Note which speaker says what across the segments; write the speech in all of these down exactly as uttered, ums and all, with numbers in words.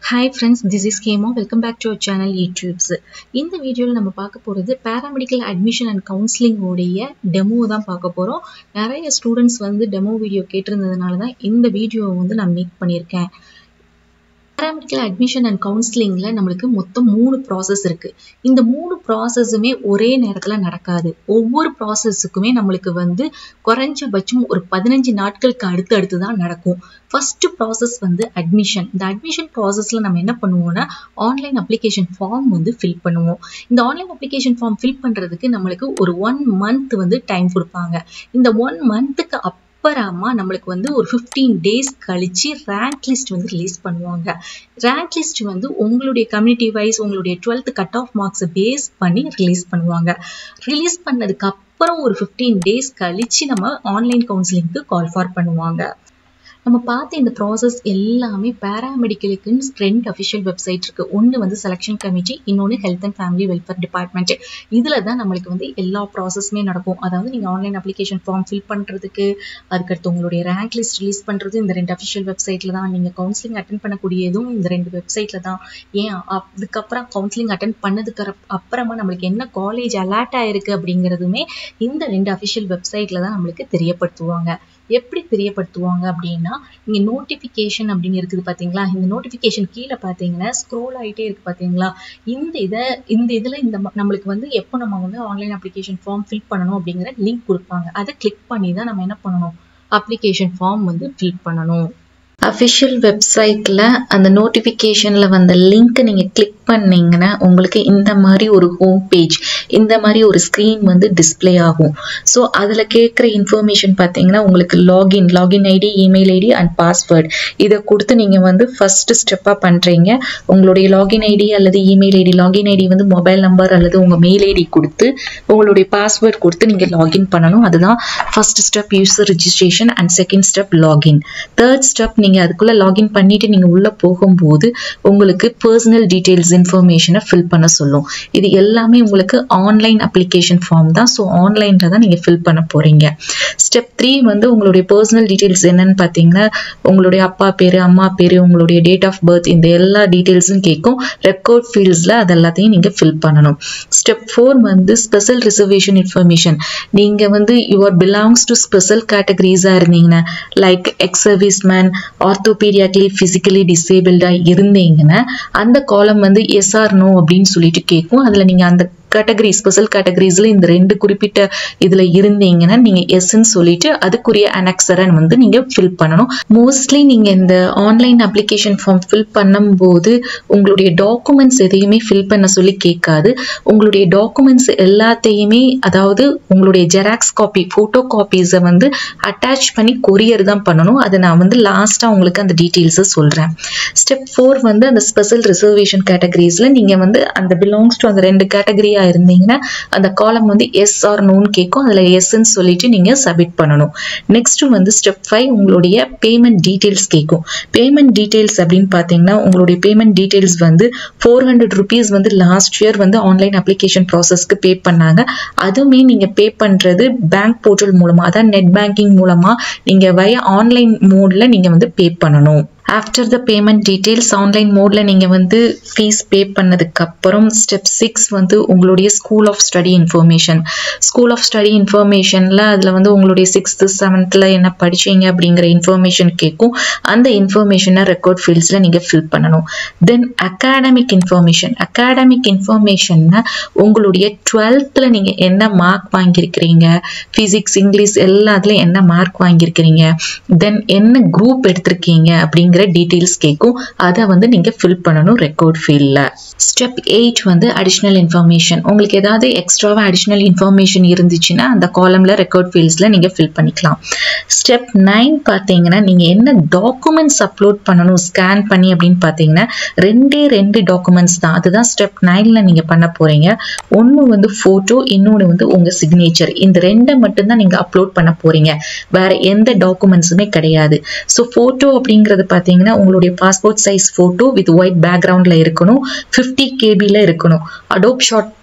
Speaker 1: Hi friends, this is Kemo. Welcome back to our channel utipz. In the video நம்ம பார்க்க போறது paramedical admission and counseling உடைய demo தான் பார்க்க போறோம். நிறைய students வந்து demo video கேட்டிருந்ததனால தான் இந்த வீடியோ வந்து நான் மேக் பண்ணியிருக்கேன். Paramedical admission and counselingல நமக்கு மொத்தம் மூணு process இருக்கு. இந்த மூணு processமே ஒரே நேரத்துல நடக்காது. ஒவ்வொரு processக்குமே நமக்கு வந்து குறைஞ்சபட்சம் ஒரு பதினஞ்சு நாட்களுக்கு அடுத்து அடுத்து தான் நடக்கும். First process வந்து admission. இந்த admission processல நம்ம என்ன பண்ணுவோம்னா online application form வந்து fill பண்ணுவோம். இந்த online application form fill பண்றதுக்கு நமக்கு ஒரு one month வந்து time கொடுப்பாங்க. இந்த one monthக்கு அப்புறமா நம்மளுக்கு வந்து ஒரு fifteen days கழிச்சு rank list வந்து ரிலீஸ் பண்ணுவாங்க. rank list வந்து உங்களுடைய community wise உங்களுடைய twelfth cut off marks base பண்ணி ரிலீஸ் பண்ணுவாங்க. ரிலீஸ் பண்ணதுக்கு அப்புறம் ஒரு fifteen days கழிச்சு நம்ம ஆன்லைன் கவுன்சிலிங்க்கு கால் ஃபார் பண்ணுவாங்க. நம்ம பார்த்த இந்த ப்ராசஸ் எல்லாமே பாராமெடிக்கலுக்கு ரெண்டு அஃபிஷியல் வெப்சைட் இருக்கு. ஒன்று வந்து செலெக்ஷன் கமிட்டி, இன்னொன்று health and family welfare department. இதில் தான் நம்மளுக்கு வந்து எல்லா ப்ராசஸுமே நடக்கும். அதாவது நீங்கள் ஆன்லைன் அப்ளிகேஷன் ஃபார்ம் ஃபில் பண்ணுறதுக்கு, அதுக்கடுத்து உங்களுடைய ரேங்க் லிஸ்ட் ரிலீஸ் பண்ணுறது இந்த ரெண்டு அஃபிஷியல் வெப்சைட்டில் தான். நீங்கள் கவுன்சிலிங் அட்டன் பண்ணக்கூடியதும் இந்த ரெண்டு வெப்சைட்டில் தான். ஏன் அதுக்கப்புறம் கவுன்சிலிங் அட்டன் பண்ணதுக்கு அப்புறமா நம்மளுக்கு என்ன காலேஜ் அலாட் ஆயிருக்கு அப்படிங்கிறதுமே இந்த ரெண்டு அஃபிஷியல் வெப்சைட்டில் தான் நம்மளுக்கு தெரியப்படுத்துவாங்க. எப்படி தெரியப்படுத்துவாங்க அப்படின்னா, இங்கே நோட்டிஃபிகேஷன் அப்படின்னு இருக்குது பார்த்தீங்களா, இந்த நோட்டிஃபிகேஷன் கீழே பார்த்தீங்கன்னா ஸ்க்ரோல் ஆகிட்டே இருக்கு பார்த்தீங்களா, இந்த இதை இந்த இதில் இந்த நம்மளுக்கு வந்து எப்போ நம்ம வந்து ஆன்லைன் அப்ளிகேஷன் ஃபார்ம் ஃபில் பண்ணணும் அப்படிங்கிற லிங்க் கொடுப்பாங்க. அதை கிளிக் பண்ணி தான் நம்ம என்ன பண்ணணும், அப்ளிகேஷன் ஃபார்ம் வந்து ஃபில் பண்ணணும். அஃபிஷியல் வெப்சைட்டில் அந்த நோட்டிஃபிகேஷனில் வந்த லிங்க்கை நீங்கள் கிளிக் பண்ணிங்கன்னா உங்களுக்கு இந்த மாதிரி ஒரு ஹோம் பேஜ், இந்த மாதிரி ஒரு ஸ்க்ரீன் வந்து டிஸ்பிளே ஆகும். ஸோ அதில் கேட்குற இன்ஃபர்மேஷன் பார்த்தீங்கன்னா உங்களுக்கு login login ID, email ID and password இதை கொடுத்து நீங்கள் வந்து ஃபஸ்ட்டு ஸ்டெப்பாக பண்ணுறீங்க. உங்களுடைய லாகின் ஐடி அல்லது இமெயில் ஐடி, லாகின் ஐடி வந்து மொபைல் நம்பர் அல்லது உங்கள் மெயில் ஐடி கொடுத்து உங்களுடைய பாஸ்வேர்ட் கொடுத்து நீங்கள் லாகின் பண்ணணும். அதுதான் first step user registration and second step login. Third step நீங்கள் அதுக்குள்ளே லாகின் பண்ணிவிட்டு நீங்கள் உள்ளே போகும்போது உங்களுக்கு பர்சனல் டீட்டெயில்ஸ் இன்ஃபர்மேஷனை ஃபில் பண்ண சொல்லும். இது எல்லாமே உங்களுக்கு ஆன்லைன் அப்ளிகேஷன் ஃபார்ம் தான். ஸோ ஆன்லைனில் தான் நீங்கள் ஃபில் பண்ண போகிறீங்க. ஸ்டெப் த்ரீ வந்து உங்களுடைய பர்சனல் டீட்டெயில்ஸ் என்னன்னு பார்த்தீங்கன்னா உங்களுடைய அப்பா பேர், அம்மா பேர், உங்களுடைய டேட் ஆஃப் பர்த், இந்த எல்லா டீட்டெயில்ஸும் கேட்கும். ரெக்கார்ட் ஃபீல்ட்ஸில் அது எல்லாத்தையும் நீங்கள் ஃபில் பண்ணணும். ஸ்டெப் ஃபோர் வந்து ஸ்பெஷல் ரிசர்வேஷன் இன்ஃபர்மேஷன். நீங்கள் வந்து யுவர் பிலாங்ஸ் டு ஸ்பெஷல் கேட்டகரிஸாக இருந்தீங்கன்னா, like ex service man, orthopaedically physically டிசேபிள்டா இருந்தீங்கன்னா அந்த காலம் வந்து எஸ் ஆர் நோ அப்படின்னு சொல்லிட்டு கேட்கும். அதுல நீங்க அந்த கேட்டகரி ஸ்பெஷல் கேட்டகரிஸ்ல இந்த ரெண்டு குறிப்பிட்ட இதுல இருந்தீங்கன்னா நீங்க எஸ்ன்னு சொல்லிட்டு அதுக்குரிய அனெக்ஸரை வந்து நீங்க ஃபில் பண்ணணும். மோஸ்ட்லி நீங்க இந்த ஆன்லைன் அப்ளிகேஷன் ஃபார்ம் ஃபில் பண்ணும்போது உங்களுடைய டாக்குமெண்ட்ஸ் எதையுமே ஃபில் பண்ண சொல்லி கேட்காது. உங்களுடைய டாக்குமெண்ட்ஸ் எல்லாத்தையுமே, அதாவது உங்களுடைய ஜெராக்ஸ் காப்பி, போட்டோ காப்பீஸை வந்து அட்டாச் பண்ணி கொரியர் தான் பண்ணணும். அதை நான் வந்து லாஸ்டா உங்களுக்கு அந்த டீட்டெயில்ஸை சொல்றேன். ஸ்டெப் ஃபோர் வந்து அந்த ஸ்பெஷல் ரிசர்வேஷன் கேட்டகரிஸ்ல நீங்க வந்து அந்த பிலாங்ஸ் டு அந்த ரெண்டு கேட்டகரி இருந்தீங்கன்னா அந்த காலம் வந்து எஸ் ஆர் நோன்னு கேட்கும். அதுல எஸ்ன்னு சொல்லிட்டு நீங்க சப்மிட் பண்ணணும். நெக்ஸ்ட் வந்து ஸ்டெப் ஃபைவ் உங்களுடைய பேமெண்ட் டீடைல்ஸ் கேட்கும். பேமெண்ட் டீடைல்ஸ் அப்படின்னு பாத்தீங்கன்னா உங்களுடைய பேமெண்ட் டீடைல்ஸ் வந்து ஃபோர் ஹண்ட்ரட் ருபீஸ் வந்து லாஸ்ட் இயர் வந்து ஆன்லைன் அப்ளிகேஷன் ப்ராசஸ்க்கு பே பண்ணாங்க. அதுவுமே நீங்க பே பண்றது பேங்க் போர்ட்டல் மூலமா, அதாவது நெட் பேங்கிங் மூலமா நீங்க வய ஆன்லைன் மோட்ல நீங்க வந்து பே பண்ணணும். After the payment details online மோட்ல நீங்க வந்து ஃபீஸ் பே பண்ணதுக்கு அப்புறம் ஸ்டெப் சிக்ஸ் வந்து உங்களுடைய school of study information. School of study இன்ஃபர்மேஷன்ல அதுல வந்து உங்களுடைய சிக்ஸ்த் செவன்த்ல என்ன படிச்சீங்க அப்படிங்கிற இன்ஃபர்மேஷன் கேட்கும். அந்த இன்ஃபர்மேஷனை ரெக்கார்ட் ஃபீல்ட்ஸ்ல நீங்க ஃபில் பண்ணணும். Then academic information. அகாடமிக் இன்ஃபர்மேஷன்னா உங்களுடைய டுவெல்த்ல நீங்க என்ன மார்க் வாங்கியிருக்கிறீங்க, பிசிக்ஸ், இங்கிலீஷ் எல்லாத்துலயும் என்ன மார்க் வாங்கியிருக்கிறீங்க, தென் என்ன குரூப் எடுத்திருக்கீங்க அப்படிங்கிற டீடைல்ஸ் கேட்கும். அதை வந்து நீங்க ஃபில் பண்ணணும் ரெக்கார்ட் ஃபீல்ட்ல. ஸ்டெப் எயிட் வந்து அடிஷனல் இன்ஃபர்மேஷன். உங்களுக்கு ஏதாவது எக்ஸ்ட்ராவா அடிஷனல் இன்ஃபர்மேஷன் இருந்துச்சுன்னா அந்த காலம்ல ரெக்கார்ட் ஃபீல்ட்ஸ்ல நீங்க ஃபில் பண்ணிக்கலாம். ஸ்டெப் நைன் பாத்தீங்கன்னா நீங்க என்ன டாக்குமெண்ட்ஸ் அப்லோட் பண்ணணும் ஸ்கேன் பண்ணி அப்படின்னு பாத்தீங்கன்னா ரெண்டே ரெண்டு டாக்குமெண்ட்ஸ் தான். அதுதான் ஸ்டெப் நைன்ல நீங்க பண்ண போறீங்க. ஒன்னு வந்து போட்டோ, இன்னொன்னு வந்து உங்க சிக்னேச்சர். இந்த ரெண்டை மட்டும்தான் நீங்க அப்லோட் பண்ண போறீங்க. வேற எந்த டாக்குமெண்ட்ஸுமே கிடையாது. ஸோ போட்டோ அப்படிங்கிறது பாத்தீங்கன்னா உங்களுடைய passport size photo with white பேக்ரவுண்ட்ல இருக்கணும். ஃபிஃப்டி கேபில இருக்கணும். அடோப் ஷாட்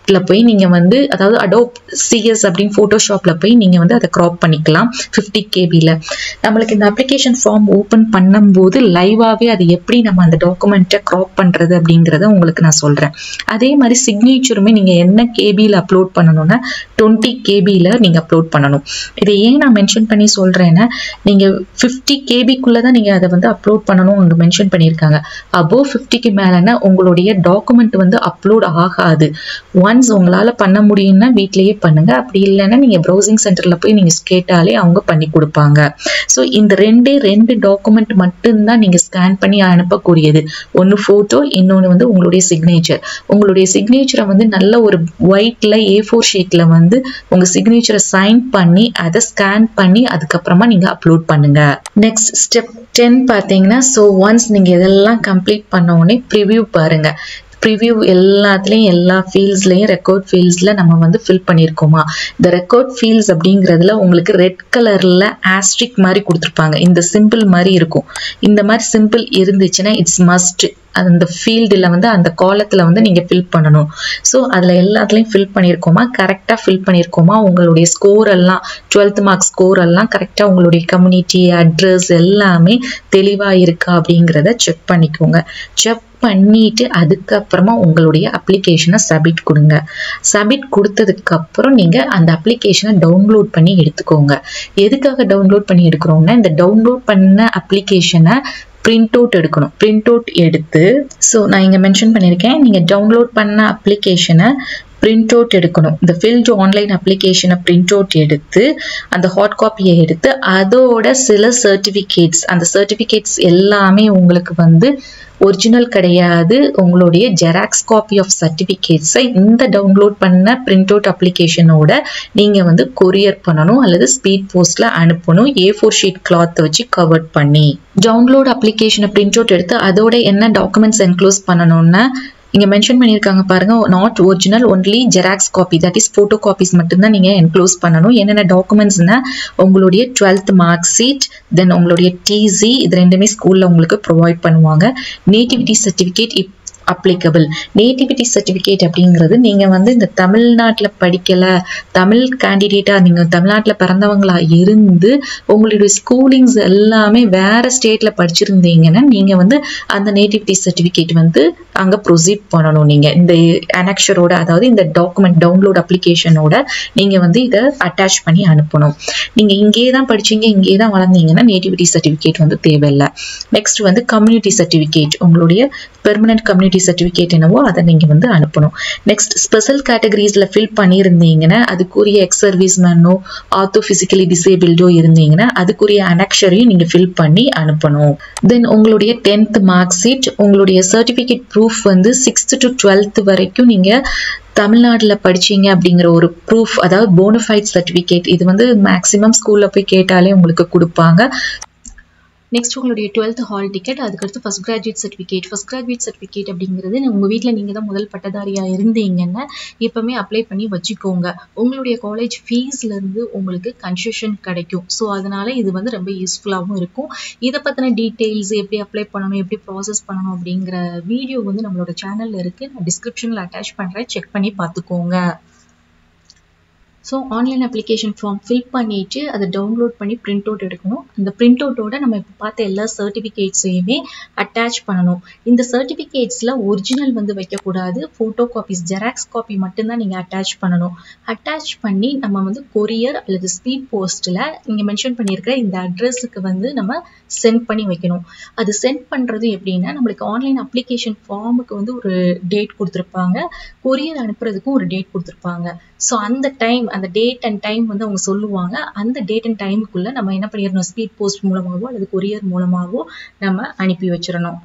Speaker 1: போய் நீங்க வந்து அதாவது அடோப் சிஎஸ் அப்படின்னு போட்டோஷாப்ல போய் நீங்க வந்து அதை கிராப் பண்ணிக்கலாம் ஃபிஃப்டி கேபில. நம்மளுக்கு இந்த அப்ளிகேஷன் ஃபார்ம் ஓபன் பண்ணும்போது லைவாவே அது எப்படி நம்ம அந்த டாக்குமெண்ட்டை கிராப் பண்றது அப்படிங்கறத உங்களுக்கு நான் சொல்றேன். அதே மாதிரி சிக்னேச்சருமே நீங்க என்ன கேபில அப்லோட் பண்ணணும்னா டுவெண்ட்டி கேபில நீங்க அப்லோட் பண்ணணும். இதை ஏன் நான் மென்ஷன் பண்ணி சொல்றேன்னா நீங்க ஃபிஃப்டி கேபிக்குள்ள தான் நீங்க அதை வந்து அப்லோட் பண்ணணும் அங்க மென்ஷன் பண்ணியிருக்காங்க. அபோவ் ஃபிஃப்டிக்கு மேலனா உங்களுடைய டாக்குமெண்ட் வந்து அப்லோட் ஆகாது. ஒன்ஸ் உங்களால பண்ண முடியும்னா வீட்லயே பண்ணுங்க, அப்படி இல்லைன்னா நீங்க ப்ரௌசிங் சென்டர்ல போய் நீங்க கேட்டாலே அவங்க பண்ணி கொடுப்பாங்க. ஸோ இந்த ரெண்டே ரெண்டு டாக்குமெண்ட் மட்டும்தான் நீங்க ஸ்கேன் பண்ணி அனுப்பக்கூடியது. ஒன்னு போட்டோ, இன்னொன்னு வந்து உங்களுடைய சிக்னேச்சர். உங்களுடைய சிக்னேச்சரை வந்து நல்ல ஒரு ஒயிட்ல ஏ ஃபோர் ஷீட்ல வந்து உங்க சிக்னேச்சரை சைன் பண்ணி அதை ஸ்கேன் பண்ணி அதுக்கப்புறமா நீங்க அப்லோட் பண்ணுங்க. நெக்ஸ்ட் ஸ்டெப் டென் பாத்தீங்கன்னா ஸோ ஒன்ஸ் நீங்க இதெல்லாம் கம்ப்ளீட் பண்ண உடனே ப்ரிவியூ பாருங்க. ப்ரிவியூ எல்லாத்துலேயும் எல்லா ஃபீல்ட்ஸ்லையும் ரெக்கார்ட் ஃபீல்ட்ஸில் நம்ம வந்து ஃபில் பண்ணியிருக்கோமா. இந்த ரெக்கார்ட் ஃபீல்ட்ஸ் அப்படிங்கிறதுல உங்களுக்கு ரெட் கலரில் ஆஸ்ட்ரிக் மாதிரி கொடுத்துருப்பாங்க. இந்த சிம்பிள் மாதிரி இருக்கும். இந்த மாதிரி சிம்பிள் இருந்துச்சுன்னா இட்ஸ் மஸ்ட் அந்த ஃபீல்டில் வந்து அந்த காலத்தில் வந்து நீங்கள் ஃபில் பண்ணணும். ஸோ அதில் எல்லாத்துலேயும் ஃபில் பண்ணியிருக்கோமா, கரெக்டாக ஃபில் பண்ணியிருக்கோமா, உங்களுடைய ஸ்கோர் எல்லாம் டுவெல்த் மார்க் ஸ்கோர் எல்லாம் கரெக்டாக உங்களுடைய கம்யூனிட்டி அட்ரஸ் எல்லாமே தெளிவாக இருக்கா அப்படிங்கிறத செக் பண்ணிக்கோங்க. செக் பண்ணிட்டு அதுக்கப்புறமா உங்களுடைய அப்ளிகேஷனை சப்மிட் கொடுங்க. சப்மிட் கொடுத்ததுக்கு அப்புறம் நீங்க அந்த அப்ளிகேஷனை டவுன்லோட் பண்ணி எடுத்துக்கோங்க. எதுக்காக டவுன்லோட் பண்ணி எடுக்கிறோம்னா இந்த டவுன்லோட் பண்ண அப்ளிகேஷனை பிரிண்ட் அவுட் எடுக்கணும். பிரிண்ட் அவுட் எடுத்து ஸோ நான் இங்கே மென்ஷன் பண்ணியிருக்கேன், நீங்கள் டவுன்லோட் பண்ண அப்ளிகேஷனை பிரிண்ட் அவுட் எடுக்கணும். இந்த ஃபில்டு ஆன்லைன் அப்ளிகேஷனை பிரிண்ட் அவுட் எடுத்து அந்த ஹாட் காப்பியை எடுத்து அதோட சில சர்டிஃபிகேட்ஸ் அந்த சர்டிஃபிகேட்ஸ் எல்லாமே உங்களுக்கு வந்து ஒரிஜினல் கிடையாது, உங்களுடைய ஜெராக்ஸ் காப்பி ஆஃப் சர்டிஃபிகேட்ஸை இந்த டவுன்லோட் பண்ண பிரிண்ட் அவுட் அப்ளிகேஷனோட நீங்க வந்து கொரியர் பண்ணணும் அல்லது ஸ்பீட் போஸ்ட்ல அனுப்பணும். ஏ ஃபோர் ஷீட் கிளாத் வச்சு கவர் பண்ணி டவுன்லோட் அப்ளிகேஷனை பிரிண்ட் அவுட் எடுத்து அதோட என்ன டாக்குமெண்ட்ஸ் என்க்ளோஸ் பண்ணணும்னா இங்க மென்ஷன் பண்ணியிருக்காங்க பாருங்க, not original only xerox copy that is photo copies மட்டும்தான் நீங்க என்க்ளோஸ் பண்ணணும். என்னென்ன டாக்குமெண்ட்ஸ்னா உங்களுடைய டுவெல்த் மார்க் ஷீட், தென் உங்களுடைய டிசி, இது ரெண்டுமே ஸ்கூல்ல உங்களுக்கு ப்ரொவைட் பண்ணுவாங்க. Nativity certificate if applicable. Nativity certificate அப்படிங்கிறது நீங்க வந்து இந்த தமிழ்நாட்டில் படிக்கல, தமிழ் கேண்டிடேட்டா நீங்க தமிழ்நாட்டில் பிறந்தவங்களா இருந்து உங்களுடைய ஸ்கூலிங்ஸ் எல்லாமே வேற ஸ்டேட்ல படிச்சிருந்தீங்கன்னா நீங்க வந்து அந்த நேட்டிவிட்டி சர்டிஃபிகேட் வந்து அங்க ப்ரொசீட் பண்ணணும். நீங்க இந்த அனெக்ஷரோட அதாவது இந்த டாக்குமெண்ட் டவுன்லோட் அப்ளிகேஷனோட நீங்க வந்து இதை அட்டாச் பண்ணி அனுப்பணும். நீங்க இங்கே தான் படிச்சீங்க, இங்கே தான் வளர்ந்தீங்கன்னா நேட்டிவிட்டி சர்டிஃபிகேட் வந்து தேவையில்லை. நெக்ஸ்ட் வந்து கம்யூனிட்டி சர்டிஃபிகேட், உங்களுடைய பெர்மனன்ட் கம்யூனிட்டி சர்டிஃபிகேட் என்னவோ அதை நீங்க வந்து அனுப்பணும். நெக்ஸ்ட் ஸ்பெஷல் கேட்டகரிஸ்ல ஃபில் பண்ணியிருந்தீங்கன்னா அதுக்குரிய எக்ஸ் சர்வீஸ் மேனோ ஆர்த்தோ பிசிக்கலி டிசேபிள்டோ இருந்தீங்கன்னா அதுக்குரிய அனெக்ஷரையும் நீங்க ஃபில் பண்ணி அனுப்பணும். தென் உங்களுடைய டென்த் மார்க் ஷீட், உங்களுடைய சர்டிஃபிகேட் ப்ரூஃப் வந்து சிக்ஸ்த் டு டுவெல்த் வரைக்கும் நீங்க தமிழ்நாட்டில் படிச்சீங்க அப்படிங்கிற ஒரு ப்ரூஃப், அதாவது போனஃபைட் சர்டிஃபிகேட், இது வந்து மேக்ஸிமம் ஸ்கூல்ல போய் கேட்டாலே உங்களுக்கு கொடுப்பாங்க. நெக்ஸ்ட் உங்களுடைய டுவெல்த் ஹால் டிக்கெட், அதுக்கடுத்து first graduate certificate. First graduate certificate அப்படிங்கிறது உங்கள் வீட்டில் நீங்கள் தான் முதல் பட்டதாரியாக இருந்தீங்கன்னா இப்போவுமே அப்ளை பண்ணி வச்சுக்கோங்க. உங்களுடைய காலேஜ் ஃபீஸ்லேருந்து உங்களுக்கு கன்செஷன் கிடைக்கும். ஸோ அதனால இது வந்து ரொம்ப யூஸ்ஃபுல்லாகவும் இருக்கும். இதை பற்றின டீட்டெயில்ஸ் எப்படி அப்ளை பண்ணணும், எப்படி ப்ராசஸ் பண்ணணும் அப்படிங்கிற வீடியோ வந்து நம்மளோட சேனலில் இருக்குது. நான் டிஸ்கிரிப்ஷனில் அட்டாச் பண்ணுறேன், செக் பண்ணி பார்த்துக்கோங்க. So online application form fill பண்ணிட்டு அதை டவுன்லோட் பண்ணி பிரிண்ட் அவுட் எடுக்கணும். அந்த பிரிண்ட் அவுட்டோட நம்ம இப்போ பார்த்த எல்லா சர்டிஃபிகேட்ஸையுமே அட்டாச் பண்ணணும். இந்த சர்டிஃபிகேட்ஸில் ஒரிஜினல் வந்து வைக்கக்கூடாது, ஃபோட்டோ காப்பீஸ் ஜெராக்ஸ் காப்பி மட்டும்தான் நீங்கள் அட்டாச் பண்ணணும். அட்டாச் பண்ணி நம்ம வந்து கொரியர் அல்லது ஸ்பீட் போஸ்ட்டில் இங்கே மென்ஷன் பண்ணியிருக்கிற இந்த அட்ரஸுக்கு வந்து நம்ம சென்ட் பண்ணி வைக்கணும். அது சென்ட் பண்ணுறது எப்படின்னா நம்மளுக்கு ஆன்லைன் அப்ளிகேஷன் ஃபார்முக்கு வந்து ஒரு டேட் கொடுத்துருப்பாங்க, கொரியர் அனுப்புறதுக்கும் ஒரு டேட் கொடுத்துருப்பாங்க. ஸோ அந்த டைம் அந்த டேட் அண்ட் டைம் வந்து அவங்க சொல்லுவாங்க. அந்த டேட் அண்ட் டைமுக்குள்ள நம்ம என்ன பண்ணிடணும், ஸ்பீட் போஸ்ட் மூலமாகவோ அல்லது கொரியர் மூலமாகவோ நம்ம அனுப்பி வச்சிடணும்.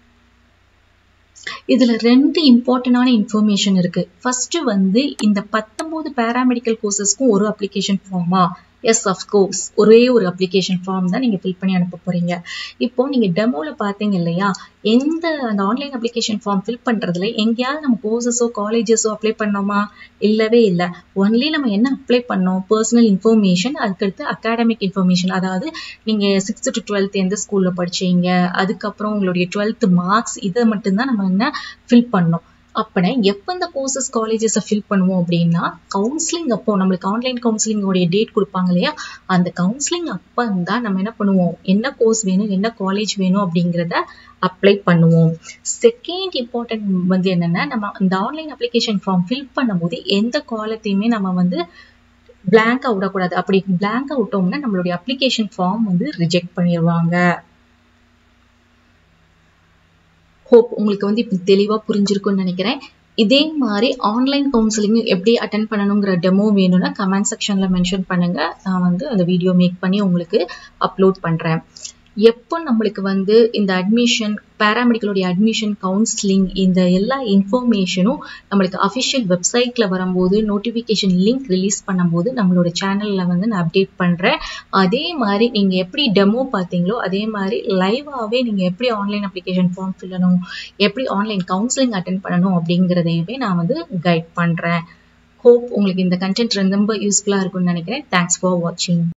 Speaker 1: இதுல ரெண்டு இம்பார்ட்டன்டான இன்ஃபர்மேஷன் இருக்கு. ஃபர்ஸ்ட் வந்து இந்த பத்தொன்பது பேராமெடிக்கல் கோர்சஸ்க்கும் ஒரு அப்ளிகேஷன் ஃபார்மா? எஸ், அஃப்கோர்ஸ் ஒரே ஒரு அப்ளிகேஷன் ஃபார்ம் தான் நீங்கள் ஃபில் பண்ணி அனுப்ப போறீங்க. இப்போ நீங்கள் டெமோவில் பார்த்தீங்க இல்லையா, எந்த அந்த ஆன்லைன் அப்ளிகேஷன் ஃபார்ம் ஃபில் பண்ணுறதுல எங்கேயாவது நம்ம கோர்சஸோ காலேஜஸோ அப்ளை பண்ணோமா? இல்லவே இல்லை. ஒன்லி நம்ம என்ன அப்ளை பண்ணோம், பர்சனல் இன்ஃபர்மேஷன், அதுக்கடுத்து அகாடமிக் இன்ஃபர்மேஷன், அதாவது நீங்கள் சிக்ஸ்த் டு டுவெல்த் எந்த ஸ்கூலில் படிச்சீங்க, அதுக்கப்புறம் உங்களுடைய டுவெல்த் மார்க்ஸ், இதை மட்டும்தான் நம்ம என்ன ஃபில் பண்ணோம். அப்பனா எப்போ இந்த கோர்சஸ் காலேஜஸை ஃபில் பண்ணுவோம் அப்படின்னா கவுன்சிலிங் அப்போ நம்மளுக்கு ஆன்லைன் கவுன்சிலிங்கோடைய டேட் கொடுப்பாங்க இல்லையா, அந்த கவுன்சிலிங் அப்போ தான் நம்ம என்ன பண்ணுவோம், என்ன கோர்ஸ் வேணும் என்ன காலேஜ் வேணும் அப்படிங்கிறத அப்ளை பண்ணுவோம். செகண்ட் இம்பார்ட்டன்ட் வந்து என்னன்னா, நம்ம இந்த ஆன்லைன் அப்ளிகேஷன் ஃபார்ம் ஃபில் பண்ணும்போது எந்த காலத்தையுமே நம்ம வந்து பிளாங்கா விடக்கூடாது. அப்படி பிளாங்கா விட்டோம்னா நம்மளுடைய அப்ளிகேஷன் ஃபார்ம் வந்து ரிஜெக்ட் பண்ணிடுவாங்க. ஹோப் உங்களுக்கு வந்து இப்போ தெளிவாக புரிஞ்சிருக்கும்னு நினைக்கிறேன். இதே மாதிரி ஆன்லைன் கவுன்சிலிங் எப்படி அட்டென்ட் பண்ணணுங்கிற டெமோ வேணும்னா கமெண்ட் செக்ஷனில் மென்ஷன் பண்ணுங்க. நான் வந்து அந்த வீடியோ மேக் பண்ணி உங்களுக்கு அப்லோட் பண்ணுறேன். எப்போ நம்மளுக்கு வந்து இந்த அட்மிஷன் பேராமெடிக்கலுடைய அட்மிஷன் கவுன்சிலிங் இந்த எல்லா இன்ஃபர்மேஷனும் நம்மளுக்கு அஃபிஷியல் வெப்சைட்டில் வரும்போது நோட்டிஃபிகேஷன் லிங்க் ரிலீஸ் பண்ணும்போது நம்மளோட சேனலில் வந்து நான் அப்டேட் பண்ணுறேன். அதே மாதிரி நீங்கள் எப்படி டெமோ பார்த்தீங்களோ அதே மாதிரி லைவாகவே நீங்கள் எப்படி ஆன்லைன் அப்ளிகேஷன் ஃபார்ம் ஃபில்லணும், எப்படி ஆன்லைன் கவுன்சிலிங் அட்டென்ட் பண்ணணும் அப்படிங்கிறதையுமே நான் வந்து கைட் பண்ணுறேன். ஹோப் உங்களுக்கு இந்த கண்டென்ட் ரொம்ப யூஸ்ஃபுல்லாக இருக்கும்னு நினைக்கிறேன். தேங்க்ஸ் ஃபார் வாட்சிங்.